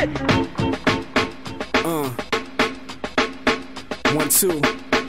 1, 2.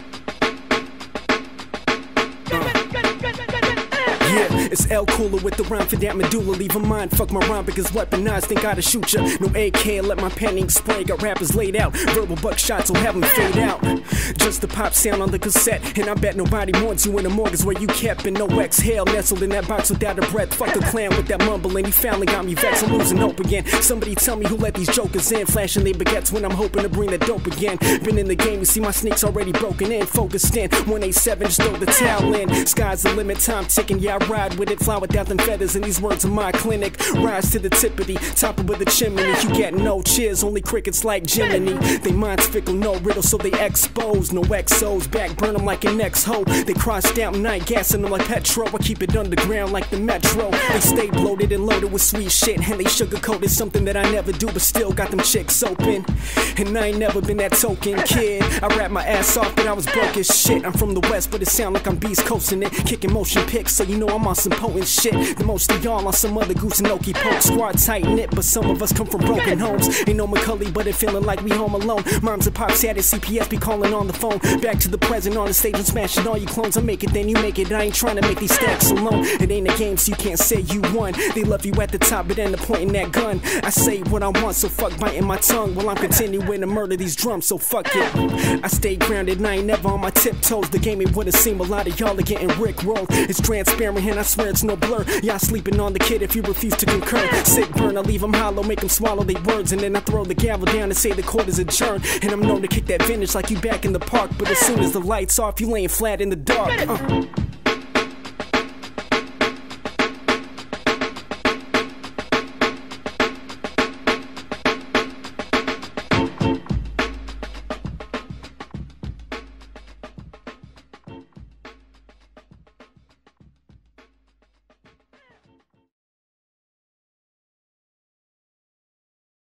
Yeah, it's L Cooler with the rhyme for that medulla. Leave a mind, fuck my rhyme because weaponized, think I'd shoot ya. No AK, let my pen spray. Got rappers laid out, verbal buckshots, will have them fade out. Just the pop sound on the cassette, and I bet nobody mourns you in the morgues where you kept. And no exhale, nestled in that box without a breath. Fuck the clown with that mumbling, he finally got me vexed. I'm losing hope again. Somebody tell me who let these jokers in, flashing they baguettes when I'm hoping to bring that dope again. Been in the game, you see my sneaks already broken in. Focused in, 187, just throw the towel in. Sky's the limit, time ticking, yeah I ride with it. Fly without them feathers, and these words are my clinic. Rise to the tippity, top of the chimney. You get no cheers, only crickets like Jiminy. They minds fickle, no riddle, so they expose. No XOs, back burn them like an X-ho. They cross down night, gassing them like petrol. I keep it underground like the metro. They stay bloated and loaded with sweet shit, and they sugarcoated something that I never do, but still got them chicks open. And I ain't never been that token kid. I rap my ass off, but I was broke as shit. I'm from the west, but it sound like I'm beast coasting it. Kicking motion pics, so you know I'm on some potent shit. The most of y'all on some other goose and okie poke. Squad tight knit, but some of us come from broken homes. Ain't no McCully, but it feeling like we home alone. Moms and pops had it, CPS be calling on the phone. Back to the present on the stage and smashing all you clones. I make it, then you make it. I ain't trying to make these stacks alone. It ain't a game, so you can't say you won. They love you at the top, but end up pointing that gun. I say what I want, so fuck biting my tongue while I'm continuing to murder these drums, so fuck it. I stay grounded and I ain't never on my tiptoes. The game ain't what it seem, a lot of y'all are getting rickrolled. It's transparent and I swear it's no blur. Y'all sleeping on the kid if you refuse to concur. Sick burn, I leave them hollow, make them swallow their words, and then I throw the gavel down and say the court is adjourned. And I'm known to kick that vintage like you back in the park, but as soon as the lights off, you laying flat in the dark.